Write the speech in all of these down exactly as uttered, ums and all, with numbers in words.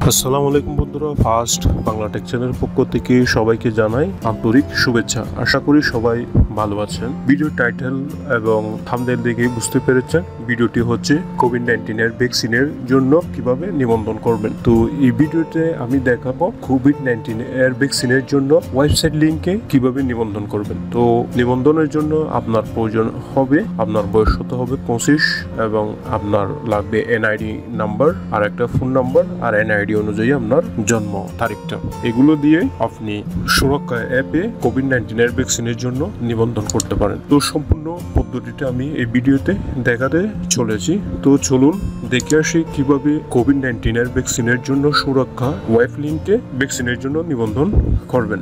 আসসালামু আলাইকুম বন্ধুরা, ফার্স্ট বাংলা টেক চ্যানেলের পক্ষ থেকে সবাইকে জানাই আন্তরিক শুভেচ্ছা। আশা করি সবাই ভালো আছেন। ভিডিও টাইটেল এবং থাম্বনেল দেখে বুঝতে পেরেছেন ভিডিওটি হচ্ছে কোভিড নাইন্টিন এর ভ্যাকসিনের জন্য কিভাবে নিবন্ধন করবেন। তো এই ভিডিওতে আমি দেখাবো কোভিড নাইন্টিন এর ভ্যাকসিনের জন্য ওয়েবসাইট লিংকে কিভাবে নিবন্ধন করবেন। তো নিবন্ধনের জন্য আপনার প্রয়োজন হবে, আপনার বয়স হতে হবে পঁচিশ এবং আপনার লাগবে এনআইডি নাম্বার আর একটা ফোন নাম্বার আর এনআইডি অনুযায়ী আপনার জন্ম তারিখটা। এগুলো দিয়ে আপনি সুরক্ষা অ্যাপে কোভিড নাইন্টিন এর ভ্যাকসিনের জন্য নিবন্ধন করতে পারেন। তো সম্পূর্ণ পদ্ধতিটা আমি এই ভিডিওতে দেখাতে চলেছি। তো চলুন দেখে আসি কিভাবে কোভিড নাইন্টিন এর ভ্যাকসিনের জন্য সুরক্ষা ওয়েব লিংকে ভ্যাকসিনের জন্য নিবন্ধন করবেন।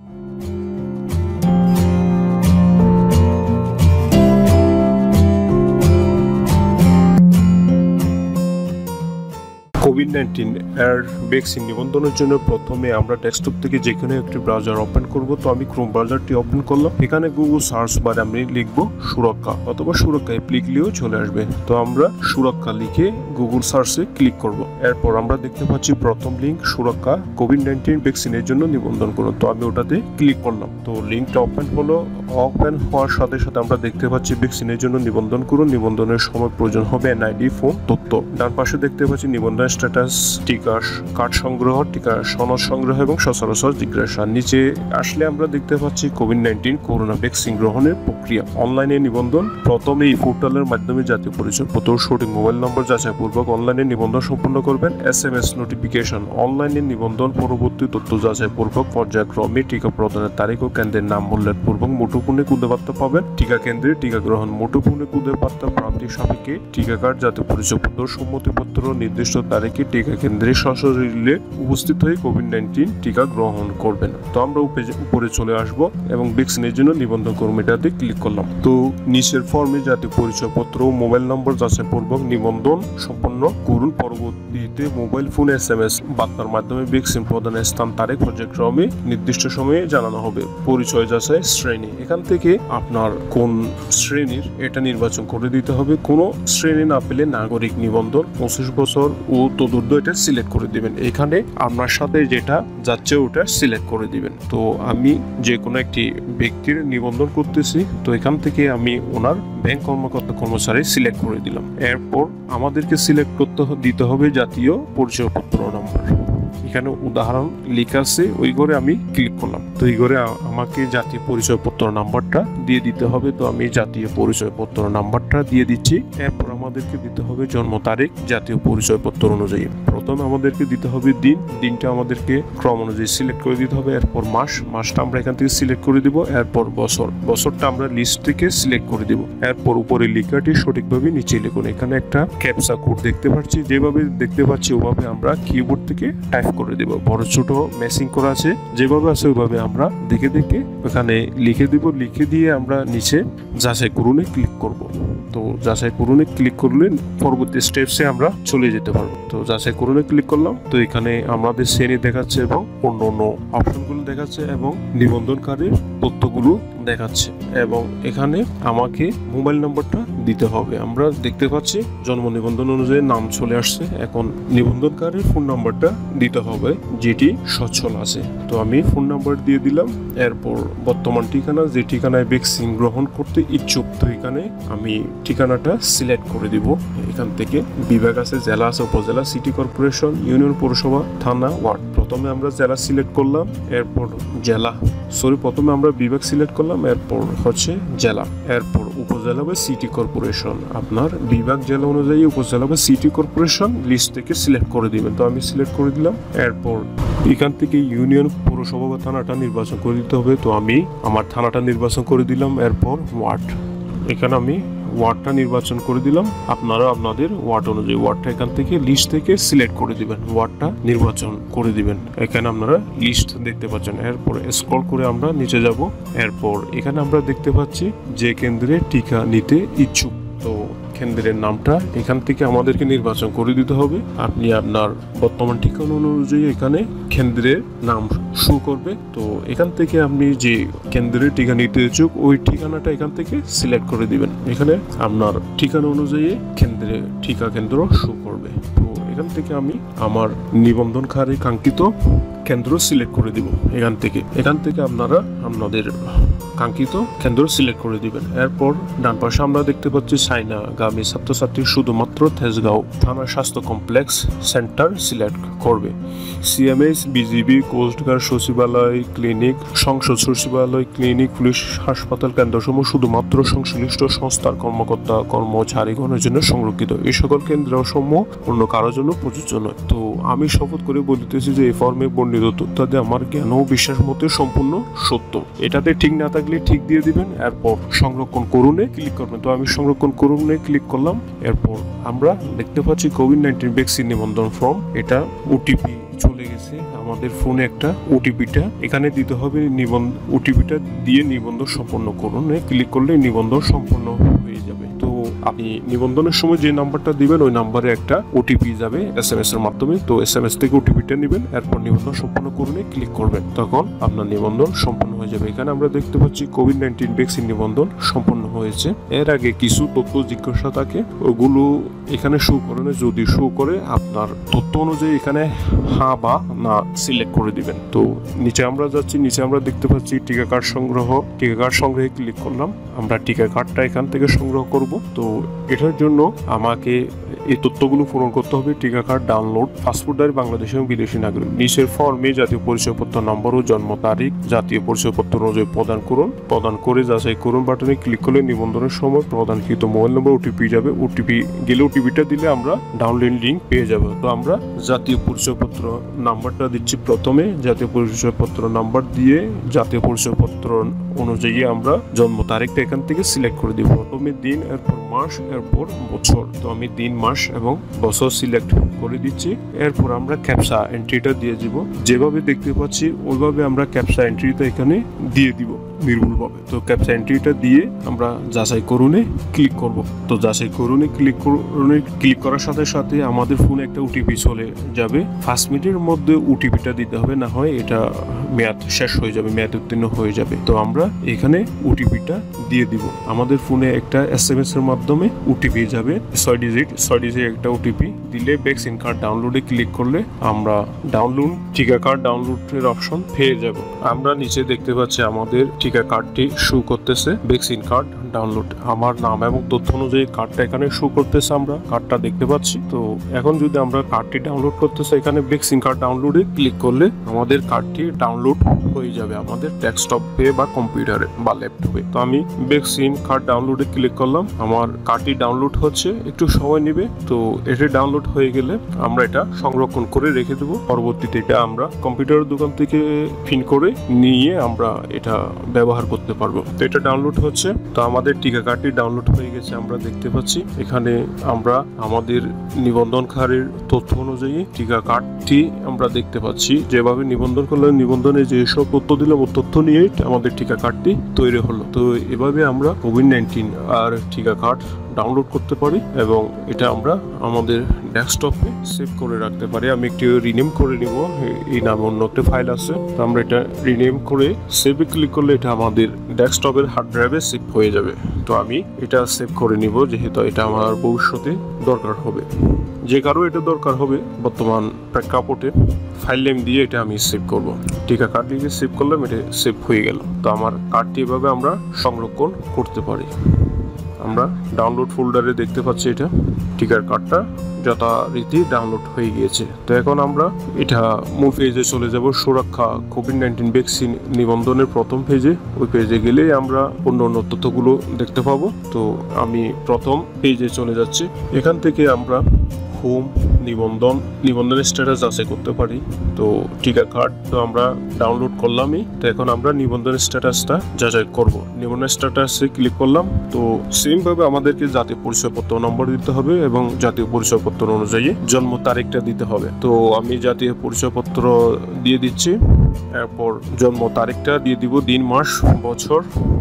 কোভিড নাইন্টিন এর ভ্যাকসিন নিবন্ধনের জন্য প্রথমে আমরা ডেস্কটপ থেকে যে কোনো একটি ব্রাউজার ওপেন করব। তো আমি ক্রোম ব্রাউজারটি ওপেন করলাম। এখানে গুগল সার্চ বারে আমি লিখব সুরক্ষা অথবা সুরক্ষা অ্যাপ লিখলেও চলে আসবে। তো আমরা সুরক্ষা লিখে গুগল সার্চে ক্লিক করব। এরপর আমরা দেখতে পাচ্ছি প্রথম লিঙ্ক সুরক্ষা কোভিড নাইন্টিন ভ্যাকসিনের জন্য নিবন্ধন করুন। তো আমি ওটাতে ক্লিক করলাম। তো লিঙ্কটা ওপেন হলো। ওপেন হওয়ার সাথে সাথে আমরা দেখতে পাচ্ছি ভ্যাকসিনের জন্য নিবন্ধন করুন। নিবন্ধনের সময় প্রয়োজন হবে এনআইডি, ফোন, তথ্য। ডান পাশে দেখতে পাচ্ছি নিবন্ধন স্ট্যাটাস, টিকা কার্ড সংগ্রহ, টিকা সনদ সংগ্রহ এবং সচরাচর জিজ্ঞাসা। নিচে আসলে আমরা দেখতে পাচ্ছি কোভিড নাইন্টিন করোনা ভ্যাকসিন গ্রহণের প্রক্রিয়া। অনলাইনে নিবন্ধন প্রথমে এই পোর্টালের মাধ্যমে জাতীয় পরিচয়পত্র, সঠিক মোবাইল নম্বর যাচাই পূর্বক অনলাইনে নিবন্ধন সম্পন্ন করবেন। এস এম এস নোটিফিকেশন অনলাইনে নিবন্ধন পরবর্তী তথ্য যাচাই পূর্বক পর্যায়ক্রমে টিকা প্রদানের তারিখ ও কেন্দ্রের নাম উল্লেখ পূর্বক মুঠোফোনে খুদে বার্তা পাবেন। টিকা কেন্দ্রে টিকা গ্রহণ মুঠোফোনে খুদে বার্তা প্রাপ্তি সাপেক্ষে টিকা কার্ড, জাতীয় পরিচয়পত্র, সম্মতিপত্র নির্দিষ্ট তারিখে টিকা কেন্দ্রে সশরীরে উপস্থিত হয়ে কোভিড নাইন্টিন টিকা গ্রহণ করবেন। তো আমরা উপরে চলে আসব এবং ভ্যাকসিনের জন্য নিবন্ধন করব, এটাতে ক্লিক করলাম। তো নিচের ফর্মে জাতীয় পরিচয়পত্র ও মোবাইল নম্বর যাচাই পূর্বক নিবন্ধন সম্পন্ন করুন। পরবর্তীতে mobile phone S M S বার্তার মাধ্যমে ভ্যাকসিন প্রদানের স্থান তারিখ পর্যায়ক্রমে নির্দিষ্ট সময়ে জানানো হবে। পরিচয় যাচাই শ্রেণী, এখান থেকে আপনার কোন শ্রেণীর এটা নির্বাচন করে দিতে হবে। কোনো শ্রেণী না পেলে নাগরিক নিবন্ধন পঁচিশ বছর ও তদুর্ধ্ব এটা সিলেক্ট করে দিবেন। এখানে আপনার সাথে যেটা যাচ্ছে ওটা সিলেক্ট করে দিবেন। তো আমি যে কোনো একটি ব্যক্তির নিবন্ধন করতেছি। তো এখান থেকে আমি ওনার ব্যাংক কর্মকর্তা কর্মচারী সিলেক্ট করে দিলাম। এরপর আমাদেরকে সিলেক্ট করতে দিতে হবে জাতীয় পরিচয়পত্র নম্বর। এখানে উদাহরণ লেখা আছে, ওই ঘরে আমি ক্লিক করলাম। তো এই ঘরে আমাকে জাতীয় পরিচয়পত্র নাম্বারটা দিয়ে দিতে হবে। তো আমি জাতীয় পরিচয়পত্র নাম্বারটা দিয়ে দিচ্ছি। এরপর আমাদেরকে দিতে হবে জন্ম তারিখ জাতীয় পরিচয়পত্র অনুযায়ী। প্রথমে আমাদেরকে দিতে হবে দিন, দিনটা আমাদেরকে ক্রম অনুযায়ী সিলেক্ট করে দিতে হবে। এরপর মাস, মাসটা আমরা এখান থেকে সিলেক্ট করে দিব। এরপর বছর, বছরটা আমরা লিস্ট থেকে সিলেক্ট করে দিব। এরপর উপরে লেখাটি সঠিকভাবে নিচে লিখুন। এখানে একটা ক্যাপচা কোড দেখতে পাচ্ছি, যেভাবে দেখতে পাচ্ছি ওভাবে আমরা কিবোর্ড থেকে টাইপ করে দিব। বড় ছোট ম্যাচিং করা আছে, যেভাবে আছে ওইভাবে আমরা দেখে দেখে এখানে লিখে দিব। লিখে দিয়ে আমরা নিচে যাচাই করুনে ক্লিক করব। তো যাচাই করুনে ক্লিক করলে পরবর্তী স্টেপসে আমরা চলে যেতে পারবো। তো যাচাই করুনে ক্লিক করলাম। তো এখানে আমাদের শ্রেণী দেখাচ্ছে এবং অন্য অন্য অপশনগুলো দেখাচ্ছে এবং নিবন্ধনকারীর তথ্যগুলো দেখাচ্ছে এবং এখানে আমাকে মোবাইল নম্বরটা দিতে হবে। আমরা দেখতে পাচ্ছি জন্ম নিবন্ধন অনুযায়ী নাম চলে আসছে। এখন নিবন্ধনকারীর ফোন নাম্বারটা দিতে হবে যেটি সচ্ছল আছে। তো আমি ফোন নাম্বার দিয়ে দিলাম। এরপর বর্তমান ঠিকানা, যে ঠিকানায় ভ্যাকসিন গ্রহণ করতে ইচ্ছুক, তো এখানে আমি ঠিকানাটা সিলেক্ট করে দিব। এখান থেকে বিভাগ আছে, জেলা আছে, উপজেলা, সিটি কর্পোরেশন, ইউনিয়ন, পৌরসভা, থানা, ওয়ার্ড। প্রথমে আমরা জেলা সিলেক্ট করলাম, এরপর জেলা সরি প্রথমে আমরা বিভাগ সিলেক্ট করলাম, এরপর হচ্ছে জেলা, এরপর উপজেলা বা সিটি কর্পোরেশন। আপনার বিভাগ জেলা অনুযায়ী উপজেলা বা সিটি কর্পোরেশন লিস্ট থেকে সিলেক্ট করে দিবেন। তো আমি সিলেক্ট করে দিলাম। এরপর এখান থেকে ইউনিয়ন, পৌরসভা বা থানাটা নির্বাচন করে দিতে হবে। তো আমি আমার থানাটা নির্বাচন করে দিলাম। এরপর ওয়ার্ড, এখানে আমি ওয়ার্ডটা নির্বাচন করে দিলাম। আপনারা আপনাদের ওয়ার্ড অনুযায়ী ওয়ার্ডটা এখান থেকে লিস্ট থেকে সিলেক্ট করে দিবেন, ওয়ার্ডটা নির্বাচন করে দিবেন। এখানে আপনারা লিস্ট দেখতে পাচ্ছেন। এরপর স্ক্রল করে আমরা নিচে যাব। এরপর এখানে আমরা দেখতে পাচ্ছি যে কেন্দ্রে টিকা নিতে ইচ্ছুক। তো কেন্দ্রের নামটা এখান থেকে আমাদেরকে নির্বাচন করে দিতে হবে। আপনি আপনার বর্তমান ঠিকানা অনুযায়ী এখানে কেন্দ্রের নাম শো করবে। তো এখান থেকে আপনি যে কেন্দ্রের টিকা নিতে ইচ্ছুক ওই ঠিকানাটা এখান থেকে সিলেক্ট করে দিবেন। এখানে আপনার ঠিকানা অনুযায়ী কেন্দ্রে টিকা কেন্দ্র শো করবে। তো এখান থেকে আমি আমার নিবন্ধনকারী কাঙ্ক্ষিত কেন্দ্র সিলেক্ট করে দিব। এখান থেকে এখান থেকে আপনারা আপনাদের কাঙ্ক্ষিত কেন্দ্র সিলেক্ট করে দিবেন। এরপর ডান পাশে আমরা দেখতে পাচ্ছি সাইনাগামী ছাত্রছাত্রী শুধুমাত্র তেজগাঁও থানা স্বাস্থ্য কমপ্লেক্স সেন্টার সিলেক্ট করবে। সিএমএইচ, বিজিবি, কোস্টগার্ড সচিবালয়, ক্লিনিক, সংসদ সচিবালয়, ক্লিনিক, পুলিশ, হাসপাতাল কেন্দ্রসমূহ শুধুমাত্র সংশ্লিষ্ট সংস্থার কর্মকর্তা কর্মচারীগণের জন্য সংরক্ষিত। এই সকল কেন্দ্রসমূহ অন্য কারোর জন্য প্রযোজ্য নয়। তো আমি শপথ করে বলিতেছি যে এই ফর্মে বর্ণিত তথ্যাদি আমার জ্ঞান ও বিশ্বাস মতে সম্পূর্ণ সত্য। এটাতে ঠিক না থাকলে ঠিক দিয়ে দিবেন। এরপর সংরক্ষণ করুনে ক্লিক করবেন। তো আমি সংরক্ষণ করুনে ক্লিক করলাম। এরপর আমরা দেখতে পাচ্ছি কোভিড নাইন্টিন ভ্যাকসিন নিবন্ধন ফর্ম। এটা ওটিপি চলে গেছে আমাদের ফোনে। একটা ওটিপিটা এখানে দিতে হবে। নিবন্ধন ওটিপিটা দিয়ে নিবন্ধন সম্পন্ন করুন ক্লিক করলে নিবন্ধন সম্পন্ন হয়ে যাবে। তো আপনি নিবন্ধনের সময় যে নাম্বারটা দিবেন ওই নাম্বারে একটা ওটিপি যাবে এস এম এস এর মাধ্যমে। তো এস এম এস থেকে ওটিপিটা নেবেন। এরপর নিবন্ধন সম্পন্ন করুন ক্লিক করবেন। তখন আপনার নিবন্ধন সম্পন্ন হয়ে যাবে। এখানে আমরা দেখতে পাচ্ছি কোভিড নাইন্টিন ভ্যাকসিন নিবন্ধন সম্পন্ন হয়েছে। এর আগে কিছু তথ্য জিজ্ঞাসা থাকে, ওগুলো এখানে শো করে না। যদি শো করে আপনার তথ্য অনুযায়ী এখানে হ্যাঁ বা না সিলেক্ট করে দিবেন। তো নিচে আমরা যাচ্ছি। নিচে আমরা দেখতে পাচ্ছি টিকা কার্ড সংগ্রহ। টিকা কার্ড সংগ্রহে ক্লিক করলাম। আমরা টিকা কার্ডটা এখান থেকে সংগ্রহ করব। তো এটার জন্য আমাকে এই তথ্যগুলো পূরণ করতে হবে। টিকা কার্ড ডাউনলোড, পাসপোর্টধারী বাংলাদেশি এবং বিদেশি নাগরিক। নিচের ফর্মে জাতীয় পরিচয়পত্র নম্বর ও জন্ম তারিখ জাতীয় পরিচয়পত্র অনুযায়ী প্রদান করুন। প্রদান করে যাচাই করুন বাটনে ক্লিক করলে নিবন্ধনের সময় প্রদানকৃত মোবাইল নম্বর ওটিপি যাবে। ওটিপি গেলে ওটিপিটা দিলে আমরা ডাউনলোড লিঙ্ক পেয়ে যাব। তো আমরা জাতীয় পরিচয়পত্র নাম্বারটা দিচ্ছি প্রথমে। জাতীয় পরিচয়পত্র নাম্বার দিয়ে জাতীয় পরিচয়পত্র অনুযায়ী আমরা জন্ম তারিখটা এখান থেকে সিলেক্ট করে দিব। প্রথমে দিন, এরপর মাস, এরপর বছর। তো আমি দিন, মাস এবং বছর সিলেক্ট করে দিচ্ছি। এরপর আমরা ক্যাপচা এন্ট্রিটা দিয়ে দিব। যেভাবে দেখতে পাচ্ছি ওইভাবে আমরা ক্যাপচা এন্ট্রিটা এখানে দিয়ে দিব নির্ভুলভাবে। তো ক্যাপচা এন্ট্রিটা দিয়ে আমরা যাচাই করুনে ক্লিক করব। তো যাচাই করুনে ক্লিক করুনে ক্লিক করার সাথে সাথে আমাদের ফোনে একটা ওটিপি চলে যাবে। পাঁচ মিনিটের মধ্যে ওটিপিটা দিতে হবে, না হয় এটা মেয়াদ শেষ হয়ে যাবে, মেয়াদ উত্তীর্ণ হয়ে যাবে। তো আমরা এখানে ওটিপিটা দিয়ে দিব। আমাদের ফোনে একটা এস এম এস এর মাধ্যমে ওটিপি যাবে ছয় ডিজিট। ছয় ডিজিট একটা ওটিপি দিলে ভ্যাকসিন কার্ড ডাউনলোডে ক্লিক করলে আমরা ডাউনলোড টিকা কার্ড ডাউনলোডের অপশন পেয়ে যাব। আমরা নিচে দেখতে পাচ্ছি আমাদের টিকা কার্ডটি শো করতেছে ভ্যাকসিন কার্ড ডাউনলোড। আমার নাম এবং তথ্য অনুযায়ী কার্ডটা এখানে শো করতেছে। আমরা কার্ডটা দেখতে পাচ্ছি। তো এখন যদি আমরা কার্ডটি ডাউনলোড করতেছে এখানে ভ্যাকসিন কার্ড ডাউনলোডে ক্লিক করলে আমাদের কার্ডটি ডাউনলোড হয়ে যাবে আমাদের ডেস্কটপে বা কম্পিউটারে বা ল্যাপটপে। তো আমি ভ্যাকসিন কার্ড ডাউনলোডে ক্লিক করলাম। আমার কার্ডটি ডাউনলোড হচ্ছে, একটু সময় নেবে। তো এটা ডাউনলোড হয়ে গেলে আমরা এটা সংরক্ষণ করে রেখে দেবো। পরবর্তীতে এটা আমরা কম্পিউটারের দোকান থেকে প্রিন্ট করে নিয়ে আমরা এটা ব্যবহার করতে পারবো। তো এটা ডাউনলোড হচ্ছে। তো আমাদের টিকা কার্ডটি ডাউনলোড হয়ে গেছে আমরা দেখতে পাচ্ছি। এখানে আমরা আমাদের নিবন্ধনকারীর তথ্য অনুযায়ী টিকা কার্ডটি আমরা দেখতে পাচ্ছি। যেভাবে নিবন্ধন করলে নিবন্ধনে যেসব তথ্য দিলাম ও তথ্য নিয়ে আমাদের টিকা কার্ডটি তৈরি হলো। তো এভাবে আমরা কোভিড নাইন্টিন আর টিকা কার্ড ডাউনলোড করতে পারি এবং এটা আমরা আমাদের ডেস্কটপে সেভ করে রাখতে পারি। আমি একটি রিনেম করে নিব। এই নামে অন্য একটা ফাইল আছে। তো আমরা এটা রিনেম করে সেভে ক্লিক করলে এটা আমাদের ডেস্কটপের হার্ড ড্রাইভে সেভ হয়ে যাবে। তো আমি এটা সেভ করে নিব, যেহেতু এটা আমার ভবিষ্যতে দরকার হবে। যে কারো এটা দরকার হবে বর্তমান প্রেক্ষাপটে ফাইল নেম দিয়ে এটা আমি সেভ করব। টিকা কার্ড দিয়ে সেভ করলাম, এটা সেভ হয়ে গেল। তো আমার কার্ডটি এভাবে আমরা সংরক্ষণ করতে পারি। আমরা ডাউনলোড ফোল্ডারে দেখতে পাচ্ছি এটা টিকার কার্ডটা যথারীতি ডাউনলোড হয়ে গিয়েছে। তো এখন আমরা এটা মূল পেজে চলে যাব। সুরক্ষা কোভিড নাইন্টিন ভ্যাকসিন নিবন্ধনের প্রথম পেজে। ওই পেজে গেলেই আমরা অন্য অন্য তথ্যগুলো দেখতে পাবো। তো আমি প্রথম পেজে চলে যাচ্ছি। এখান থেকে আমরা হোম নিবন্ধন নিবন্ধনের স্ট্যাটাস যাচাই করতে পারি। তো টিকা কার্ড তো আমরা ডাউনলোড করলামই। তো এখন আমরা নিবন্ধনের স্ট্যাটাসটা যাচাই করব। নিবন্ধনের স্ট্যাটাসে ক্লিক করলাম। তো সেম ভাবে আমাদেরকে জাতীয় পরিচয়পত্র নম্বর দিতে হবে এবং জাতীয় পরিচয়পত্র অনুযায়ী জন্ম তারিখটা দিতে হবে। তো আমি জাতীয় পরিচয়পত্র দিয়ে দিচ্ছি। এরপর জন্ম তারিখটা দিয়ে দিব, দিন, মাস, বছর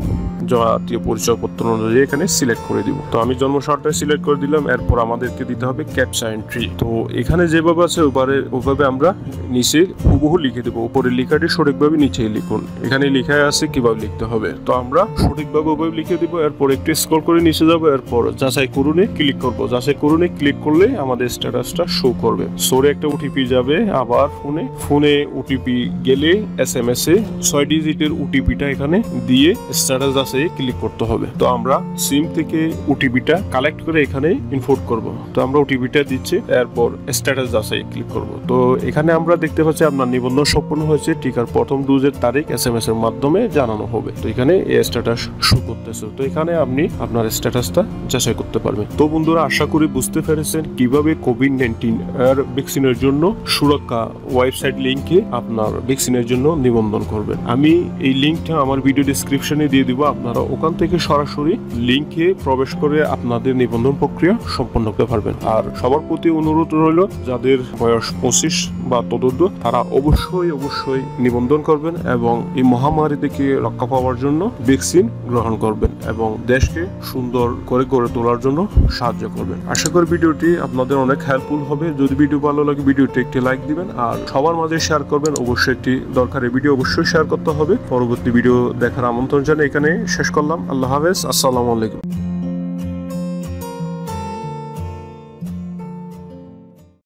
জাতীয় পরিচয়পত্র অনুযায়ী এখানে সিলেক্ট করে দিব। তো আমি জন্ম সালটা সিলেক্ট করে দিলাম। এরপর আমাদেরকে দিতে হবে ক্যাপচা এন্ট্রি। তো এখানে যেভাবে আছে ওভাবে ওভাবে আমরা নিচে হুবহু লিখে দেবো। উপরে লেখাটি সঠিকভাবে নিচেই লিখুন। এখানে লেখা আছে কিভাবে লিখতে হবে। তো আমরা সঠিকভাবে ওভাবে লিখে দিব। এরপর একটু স্ক্রল করে নিচে যাবো। এরপর যাচাই করুনে ক্লিক করব। যাচাই করুনে ক্লিক করলে আমাদের স্ট্যাটাসটা শো করবে। সোরে একটা ওটিপি যাবে আবার ফোনে ফোনে ওটিপি গেলে এস এম এস এ ছয় ডিজিটের ওটিপিটা এখানে দিয়ে স্ট্যাটাস যাচাই ক্লিক করতে হবে। তো আমরা সিম থেকে ওটিপিটা কালেক্ট করে এখানে ইনপুট করব। তো আমরা ওটিপিটা দিচ্ছি। এরপর স্ট্যাটাস যাচাই ক্লিক করব। তো এখানে আমরা দেখতে পাচ্ছি আপনার নিবন্ধন সম্পন্ন হয়েছে। টিকার প্রথম ডোজের তারিখ এস এম এস এর মাধ্যমে জানানো হবে। তো এখানে এই স্ট্যাটাস শো করতেছে। তো এখানে আপনি আপনার স্ট্যাটাসটা যাচাই করতে পারবেন। তো বন্ধুরা, আশা করি বুঝতে পেরেছেন কিভাবে কোভিড নাইন্টিন এর ভ্যাকসিনের জন্য সুরক্ষা ওয়েবসাইট লিংকে আপনার ভ্যাকসিনের জন্য নিবন্ধন করবেন। আমি এই লিংকটা আমার ভিডিও ডেসক্রিপশনে দিয়ে দিব। আপনারা ওখান থেকে সরাসরি লিংকে প্রবেশ করে আপনাদের নিবন্ধন প্রক্রিয়া সম্পন্ন করতে পারবেন। আর সবার প্রতি অনুরোধ রইল, যাদের বয়স পঁচিশ বা ততোর্ধ্ব তারা অবশ্যই অবশ্যই নিবন্ধন করবেন এবং এই মহামারী থেকে রক্ষা পাওয়ার জন্য ভ্যাকসিন গ্রহণ করবেন এবং দেশকে সুন্দর করে গড়ে তোলার জন্য সাহায্য করবেন। আশা করি ভিডিওটি আপনাদের অনেক হেল্পফুল হবে। যদি ভিডিও ভালো লাগে ভিডিওটি একটি লাইক দিবেন আর সবার মাঝে শেয়ার করবেন। অবশ্যই একটি দরকারি ভিডিও অবশ্যই শেয়ার করতে হবে। পরবর্তী ভিডিও দেখার আমন্ত্রণ জানিয়ে এখানে শেষ করলাম। আল্লাহ হাফেজ। আসসালামু আলাইকুম।